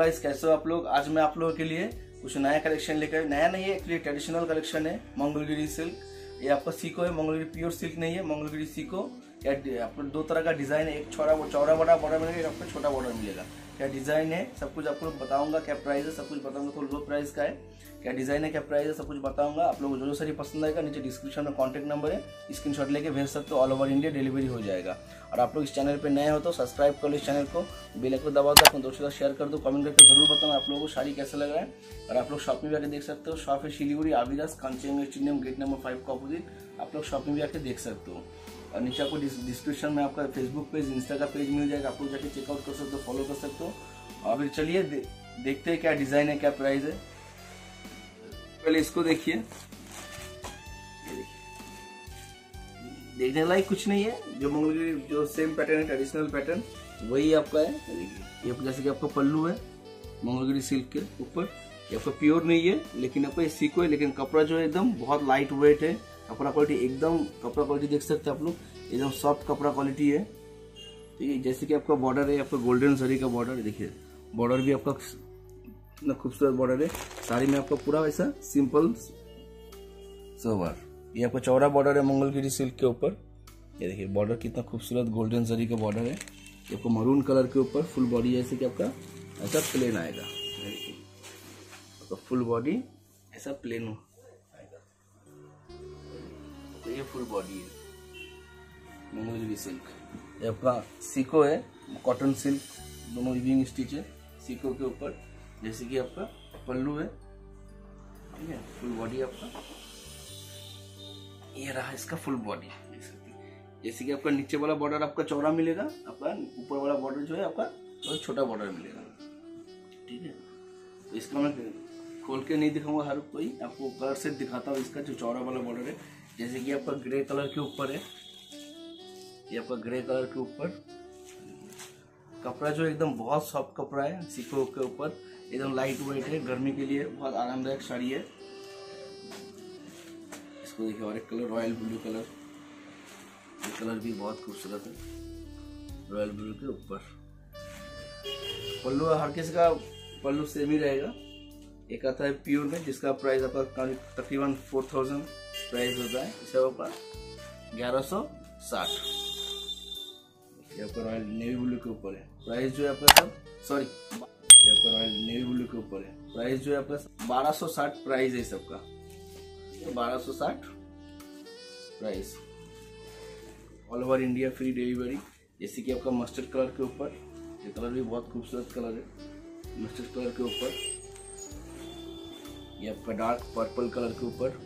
Guys, कैसे हो आप लोग। आज मैं आप लोगों के लिए कुछ नया कलेक्शन लेकर, नया नहीं है एक्चुअली, ट्रेडिशनल कलेक्शन है। मंगलगिरी सिल्क, ये आपका सीको है। मंगलगिरी प्योर सिल्क नहीं है, मंगलगिरी सीको। क्या आपको दो तरह का डिजाइन है, एक चौड़ा बड़ा बॉर्डर मिलेगा, एक आपको छोटा बॉर्डर मिलेगा। क्या डिजाइन है सब कुछ आपको बताऊंगा, क्या प्राइस है सब कुछ बताऊंगा। थोड़ा लो प्राइस का है, क्या डिजाइन है, क्या प्राइस है सब कुछ बताऊंगा। आप लोगों को जो सारी पसंद आएगा नीचे डिस्क्रिप्शन में कॉन्टैक्ट नंबर है, स्क्रीनशॉट लेके भेज सकते हो। ऑल ओवर इंडिया डिलीवरी हो जाएगा। और आप लोग इस चैनल पे नए हो तो सब्सक्राइब कर लो इस चैनल को, बेल आइकन दबा दो, अपने दोस्तों के साथ शेयर कर दो, कमेंट करके जरूर बताना आप लोगों को साड़ी कैसा लग रहा है। और आप लोग शॉप में भी आके देख सकते हो। शॉप है शिलीगुड़ी आविदास कांचेंग स्टेडियम गेट नंबर 5 का अपोजिट। आप लोग शॉप में भी आके देख सकते हो। और नीचे आपको डिस्क्रिप्शन में आपका फेसबुक पेज, इंस्टा का पेज मिल जाएगा, आप लोग जाके चेकआउट कर सकते हो, फॉलो कर सकते हो। और फिर चलिए देखते हैं क्या डिजाइन है, क्या प्राइस है। पहले इसको देखिए, ये देखिए, देखने लायक कुछ नहीं है। जो मंगलगिरी जो सेम पैटर्न है, ट्रेडिशनल पैटर्न वही आपका है। देखिए ये जैसे कि आपका पल्लू है मंगलगिरी सिल्क के ऊपर। ये आपका प्योर नहीं है, लेकिन आपका ये सीको है। लेकिन कपड़ा जो है एकदम बहुत लाइट वेट है। कपड़ा क्वालिटी एकदम, कपड़ा क्वालिटी देख सकते हैं आप लोग, एकदम सॉफ्ट कपड़ा क्वालिटी है। ठीक है, जैसे कि आपका बॉर्डर है, आपका गोल्डन जरी का बॉर्डर, देखिए बॉर्डर भी आपका इतना खूबसूरत बॉर्डर है। साड़ी में आपका पूरा वैसा सिंपल सोवर। ये आपका चौड़ा बॉर्डर है मंगलगिरी सिल्क के ऊपर। ये देखिए बॉर्डर कितना खूबसूरत गोल्डन जरी का बॉर्डर है। ये आपको मरून कलर के ऊपर फुल बॉडी, जैसे कि आपका ऐसा प्लेन आएगा। आपका फुल बॉडी ऐसा प्लेन आएगा। तो ये फुल बॉडी है मंगलगिरी सिल्क। ये आपका सीको है, कॉटन सिल्क, दोनों वीविंग स्टिच है सीको के ऊपर। जैसे कि आपका पल्लू है, ठीक है, फुल बॉडी आपका ये रहा इसका फुल बॉडी। जैसे कि आपका नीचे वाला बॉर्डर आपका चौड़ा मिलेगा, आपका ऊपर वाला बॉर्डर जो है आपका तो छोटा बॉर्डर मिलेगा। ठीक है, तो इसका मैं खोल के नहीं दिखाऊंगा हर कोई, आपको कलर से दिखाता हूँ। इसका जो चौड़ा वाला बॉर्डर है, जैसे कि आपका ग्रे कलर के ऊपर है, ये आपका ग्रे कलर के ऊपर कपड़ा जो एकदम बहुत सॉफ्ट कपड़ा है सीको के ऊपर, एकदम लाइट वेट है, गर्मी के लिए बहुत आरामदायक साड़ी है। इसको देखिए, और एक कलर रॉयल ब्लू कलर, ये कलर भी बहुत खूबसूरत है, रॉयल ब्लू के ऊपर। पल्लू हर किसी का पल्लू सेम ही रहेगा। एक आता है प्योर में, जिसका प्राइस आपका तकरीबन 4000 प्राइस होता है। इसे आपका 1160। ये आपका रॉयल नेवी ब्लू के ऊपर है। प्राइस जो है आपका सब, सॉरी, ये आपका रॉयल नेवी ब्लू के ऊपर है। प्राइस जो है आपका 1260 प्राइस है सबका, 1260 price. All over India free delivery. जैसे कि आपका मस्टर्ड कलर के ऊपर, ये कलर भी बहुत खूबसूरत कलर है, मस्टर्ड कलर के ऊपर। ये आपका डार्क पर्पल कलर के ऊपर।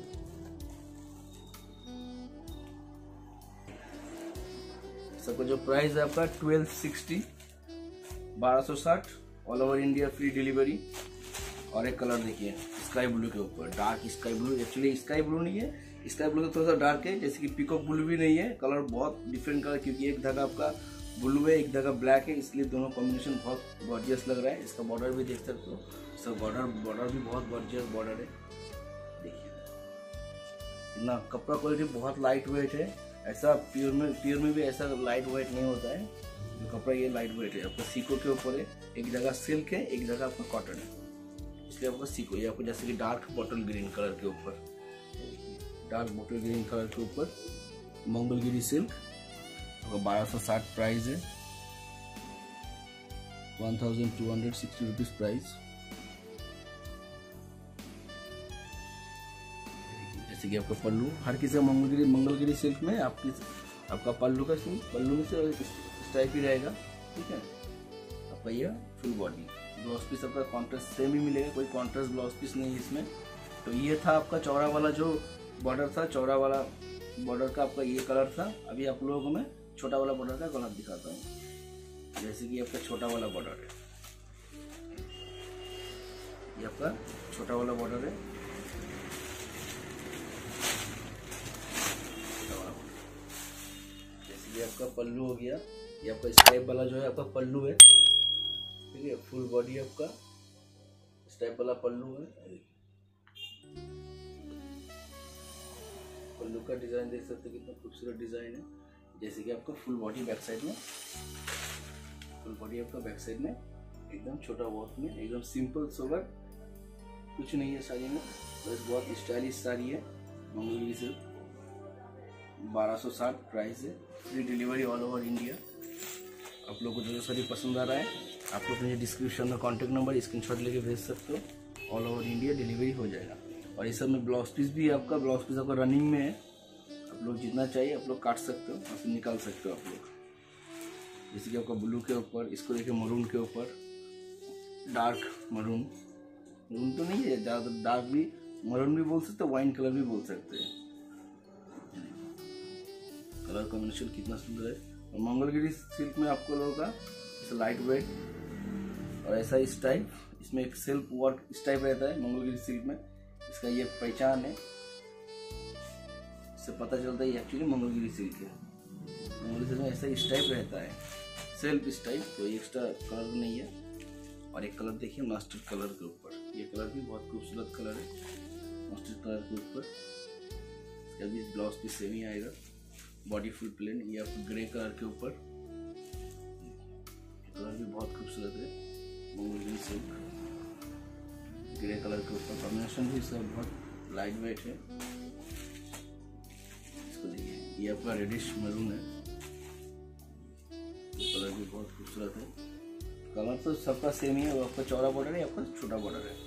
सबका जो प्राइस है आपका 1260, 1260, all over India free delivery. और एक कलर देखिए स्काई ब्लू के ऊपर, dark sky blue. Actually sky blue नहीं है, स्काई ब्लू तो थोड़ा सा डार्क है, जैसे कि पीकॉक ब्लू भी नहीं है। कलर बहुत डिफरेंट कलर, क्योंकि एक धागा आपका ब्लू है, एक धागा ब्लैक है, इसलिए दोनों कॉम्बिनेशन बहुत गॉर्जियस लग रहा है। इसका बॉर्डर भी देख सकते हो, इसका बॉर्डर भी बहुत गॉर्जियस बॉर्डर है। देखिए इतना कपड़ा क्वालिटी बहुत लाइट वेट है। ऐसा प्योर में भी ऐसा लाइट वेट नहीं होता है। जो कपड़ा ये लाइट वेट है, आपका सीको के ऊपर है, एक जगह सिल्क है, एक जगह आपका कॉटन है, इसलिए आपका सीको। ये आपको जैसे कि डार्क बॉटल ग्रीन कलर के ऊपर, डार्क बॉटल ग्रीन कलर के ऊपर मंगलगिरी सिल्क, आपका 1260 प्राइस है, 1260 रुपीज प्राइस। जैसे कि आपका पल्लू, हर किसी मंगलगिरी सिल्क में आपका पल्लू में से इस टाइप ही रहेगा। ठीक है, आपका ये फुल बॉडी। ब्लाउज पीस आपका कॉन्ट्रास्ट सेम ही मिलेगा, कोई कॉन्ट्रास्ट ब्लाउज पीस नहीं है इसमें। तो ये था आपका चौड़ा वाला जो बॉर्डर था, चौड़ा वाला बॉर्डर का आपका ये कलर था। अभी आप लोगों को मैं छोटा वाला बॉर्डर का कलर दिखाता हूँ। जैसे कि आपका छोटा वाला बॉर्डर है, ये आपका छोटा वाला बॉर्डर है। जैसे कि आपका पल्लू हो गया, ये आपका स्ट्राइप वाला जो है आपका पल्लू है। ठीक है, फुल बॉडी आपका स्ट्राइप वाला पल्लू है। पल्लू का डिजाइन देख सकते हो, कितना खूबसूरत डिजाइन है। जैसे कि आपका फुल बॉडी बैक साइड में, फुल बॉडी आपका बैक साइड में एकदम छोटा वर्क में, एकदम सिंपल सोबर, कुछ नहीं है साड़ी में, बस बहुत स्टाइलिश साड़ी है। मंगलगिरी सिल्क 1260 प्राइस है, free delivery all over India. आप लोग को जो साड़ी पसंद आ रहा है, आप लोग मुझे डिस्क्रिप्शन में कॉन्टैक्ट नंबर स्क्रीनशॉट लेके भेज सकते हो, ऑल ओवर इंडिया डिलीवरी हो जाएगा। और इस सब में ब्लाउज पीस भी आपका, ब्लाउज पीस आपका रनिंग में है, आप लोग जितना चाहिए आप लोग काट सकते हो और फिर निकाल सकते हो आप लोग। जैसे कि आपका ब्लू के ऊपर, इसको देखिए मरून के ऊपर, डार्क मरून, मरून तो नहीं है ज़्यादा, डार्क भी मरून भी बोल सकते हो, वाइन कलर भी बोल सकते हैं। कलर कॉम्बिनेशन कितना सुंदर है। और मंगलगिरी सिल्क में आपको लोगों का लाइट वेट और ऐसा इस टाइप, इसमें एक सेल्फ वर्क इस टाइप रहता है मंगलगिरी सिल्क में। इसका ये पहचान है, इससे पता चलता है ये एक्चुअली मंगलगिरी सिल्क है। मंगलगिरी सिल्क में ऐसा इस टाइप रहता है, सेल्फ इस टाइप, कोई एक्स्ट्रा कलर नहीं है। और एक कलर देखिए मस्टर्ड कलर के ऊपर, ये कलर भी बहुत खूबसूरत कलर है, मस्टर्ड कलर के ऊपर। इसका भी ब्लाउज भी सेम ही आएगा, बॉडी फुल प्लेन। ये आपको ग्रे कलर के ऊपर, कलर भी बहुत खूबसूरत है, मंगलगिरी सिल्क ग्रे कलर के ऊपर। कॉम्बिनेशन भी इसका बहुत लाइट वेट है। इसको देखिए, ये आपका रेडिश मरून है, कलर भी बहुत खूबसूरत है। कलर तो सबका सेम ही है, वो आपका चौड़ा बॉर्डर है, आपका छोटा बॉर्डर है।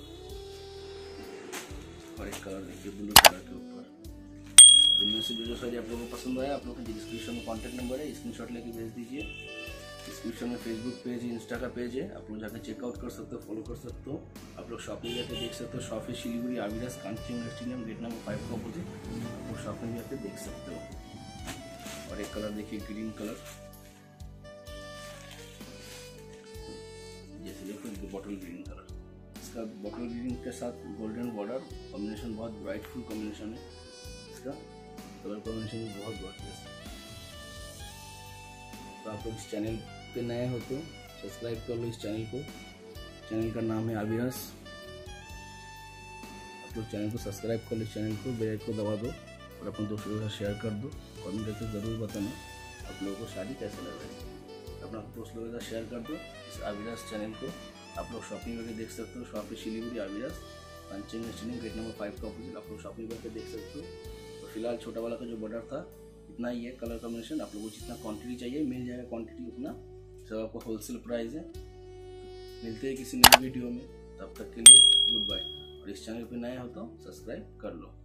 और एक कलर देखिए ब्लू कलर के ऊपर। इनमें से जो साड़ी आप लोगों को पसंद आया, आप लोगों का डिस्क्रिप्शन में कॉन्टैक्ट नंबर है, स्क्रीनशॉट लेके भेज दीजिए। डिस्क्रिप्शन में फेसबुक पेज, इंस्टा का पेज है, आप लोग जाकर चेकआउट कर सकते हो, फॉलो कर सकते हो। आप लोग शॉप में जाकर देख सकते हो, शॉप है शिलीगुड़ी आविरास कांची इंडस्ट्रियम गेट नंबर 5 का अपोजिट, आप लोग शॉप में जाकर देख सकते हो। और एक कलर देखिए ग्रीन कलर, जैसे देखो बॉटल ग्रीन कलर, इसका बॉटल ग्रीन के साथ गोल्डन बॉर्डर कॉम्बिनेशन, बहुत ब्राइटफुल कॉम्बिनेशन है। इसका कलर कॉम्बिनेशन भी बहुत जबरदस्त है। तो आप लोग इस चैनल पे नए हो तो सब्सक्राइब कर लो इस चैनल को। चैनल का नाम है आविरास। आप लोग चैनल को सब्सक्राइब कर लो, चैनल को बेल को दबा दो और अपने दोस्तों के साथ शेयर कर दो। कमेंट करके ज़रूर बताना आप लोगों को शादी कैसे लग रही है। अपना दोस्त लोगों के साथ शेयर कर दो इस आविरास चैनल को। आप लोग शॉपिंग करके देख सकते हो, शॉप है शिलीगुड़ी आविरास कांची इंडस्ट्रियम गेट नंबर 5 का अपोजिट, आप लोग शॉपिंग करके देख सकते हो। तो फिलहाल छोटा वाला का जो बॉर्डर था इतना ही है। कलर कॉम्बिनेशन आप लोगों को जितना क्वांटिटी चाहिए मिल जाएगा, क्वांटिटी उतना, सब आपको होलसेल प्राइस है। मिलते हैं किसी नई वीडियो में, तब तक के लिए गुड बाय। और इस चैनल पे नए हो तो सब्सक्राइब कर लो।